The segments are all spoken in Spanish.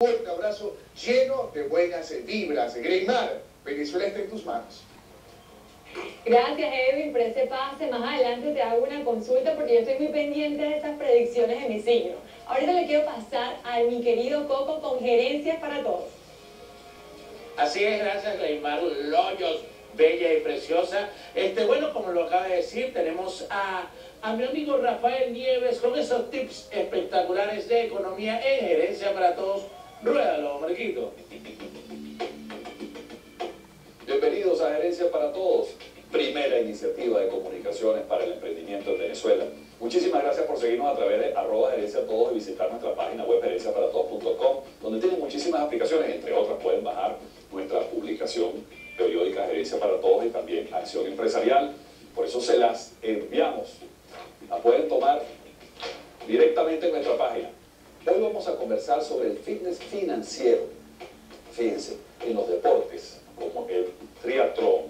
fuerte abrazo lleno de buenas vibras. Greymar, Venezuela está en tus manos. Gracias, Edwin, por ese pase. Más adelante te hago una consulta porque yo estoy muy pendiente de esas predicciones de mi signo. Ahorita le quiero pasar a mi querido Coco con gerencias para todos. Así es, gracias, Greymar Loyos, bella y preciosa. Bueno, como lo acaba de decir, tenemos a mi amigo Rafael Nieves con esos tips espectaculares de economía en Gerencia para Todos. Ruédalo, Marquito. Bienvenidos a Gerencia para Todos, primera iniciativa de comunicaciones para el emprendimiento en Venezuela. Muchísimas gracias por seguirnos a través de @gerenciatodos y visitar nuestra página web gerenciaparatodos.com, donde tienen muchísimas aplicaciones, entre otras pueden bajar nuestra publicación periódica Gerencia para Todos y también Acción Empresarial. Por eso se las enviamos. La pueden tomar directamente en nuestra página. Hoy vamos a conversar sobre el fitness financiero. Fíjense, en los deportes como el triatlón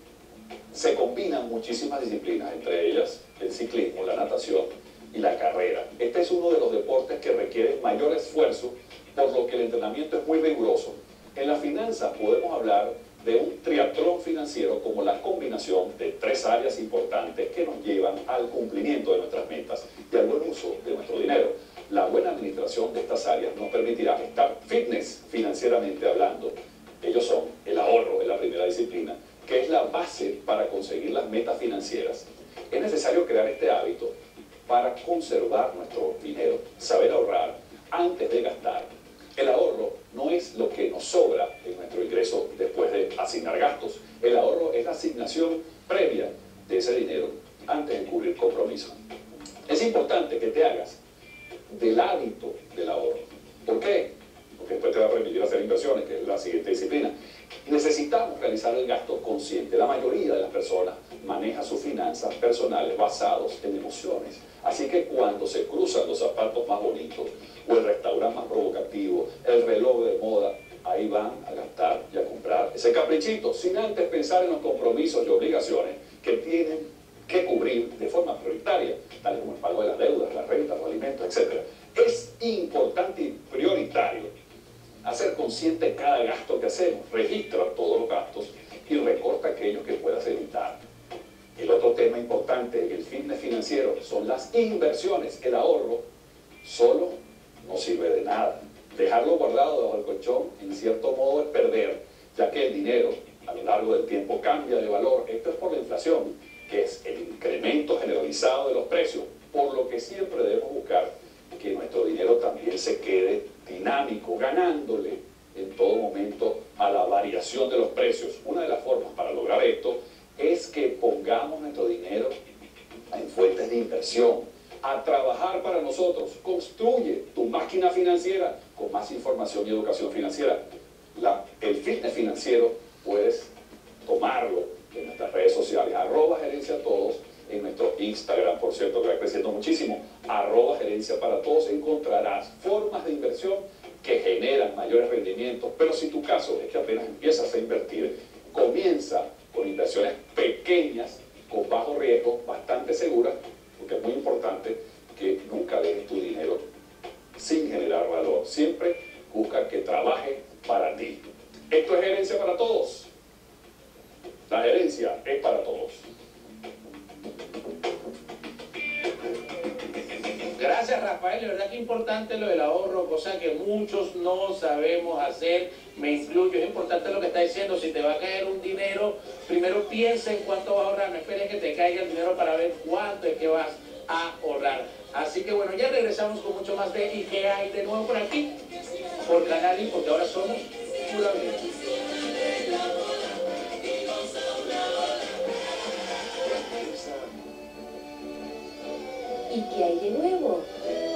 se combinan muchísimas disciplinas, entre ellas el ciclismo, la natación y la carrera. Este es uno de los deportes que requiere mayor esfuerzo, por lo que el entrenamiento es muy riguroso. En las finanzas podemos hablar de un triatlón financiero como la combinación de tres áreas importantes que nos llevan al cumplimiento de nuestras metas y al buen uso de nuestro dinero. La buena administración de estas áreas nos permitirá estar fitness financieramente hablando. Ellos son el ahorro, es la primera disciplina, que es la base para conseguir las metas financieras. Es necesario crear este hábito para conservar nuestro dinero, saber ahorrar antes de gastar. El ahorro no es lo que nos sobra en nuestro ingreso después de asignar gastos. El ahorro es la asignación previa de ese dinero antes de cubrir compromisos. Es importante que te hagas del hábito del ahorro. ¿Por qué? Porque después te va a permitir hacer inversiones, que es la siguiente disciplina. Necesitamos realizar el gasto consciente. La mayoría de las personas maneja sus finanzas personales basados en emociones. Así que cuando se cruzan los zapatos más bonitos, o el restaurante más provocativo, el reloj de moda, ahí van a gastar y a comprar ese caprichito, sin antes pensar en los compromisos y obligaciones que tienen que cubrir de forma prioritaria, tal como el pago de las deudas, las rentas, los alimentos, etc. Es importante y prioritario hacer consciente cada gasto que hacemos, registra todos los gastos y recorta aquellos que puedas evitar. El otro tema importante en el fitness financiero son las inversiones. El ahorro solo no sirve de nada. Dejarlo guardado debajo del colchón, en cierto modo, es perder, ya que el dinero a lo largo del tiempo cambia de valor. Esto es por la inflación, que es el incremento generalizado de los precios, por lo que siempre debemos buscar que nuestro dinero también se quede dinámico, ganándole en todo momento a la variación de los precios. Una de las formas para lograr esto es que pongamos nuestro dinero en fuentes de inversión, a trabajar para nosotros. Construye tu máquina financiera con más información y educación financiera. El fitness financiero puedes tomarlo en nuestras redes sociales, @gerenciatodos, en nuestro Instagram, por cierto, que va creciendo muchísimo, @gerenciaparatodos, encontrarás formas de inversión que generan mayores rendimientos. Pero si tu caso es que apenas empiezas a invertir, comienza con inversiones pequeñas, con bajo riesgo, bastante seguras, porque es muy importante que nunca dejes tu dinero sin generar valor. Siempre busca que trabaje para ti. Esto es Gerencia para Todos. La gerencia es para todos. Gracias, Rafael. De verdad que importante lo del ahorro, cosa que muchos no sabemos hacer. Me incluyo. Es importante lo que está diciendo. Si te va a caer un dinero, primero piensa en cuánto vas a ahorrar. No esperes que te caiga el dinero para ver cuánto es que vas a ahorrar. Así que bueno, ya regresamos con mucho más de ¿Y qué hay de nuevo por aquí? Por Canal I, porque ahora somos pura vida. ¿Y qué hay de nuevo?